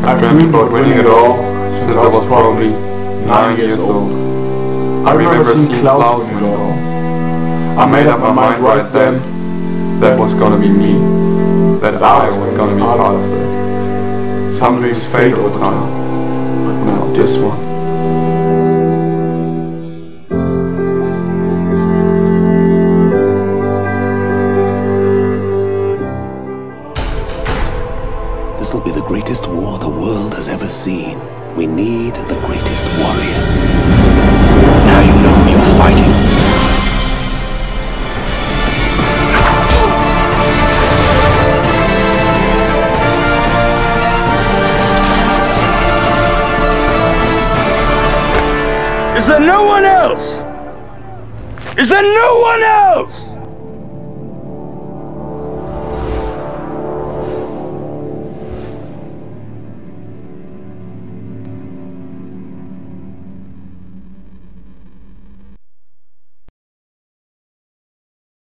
I've dreamed about winning it all since I was probably 9 years old. I remember seeing clouds in the window. I made up my mind right then that was gonna be me, that I was gonna be part of it. Some dreams fade over time, but now this one. This will be the greatest war the world has ever seen. We need the greatest warrior. Now you know who you're fighting. Is there no one else? Is there no one else?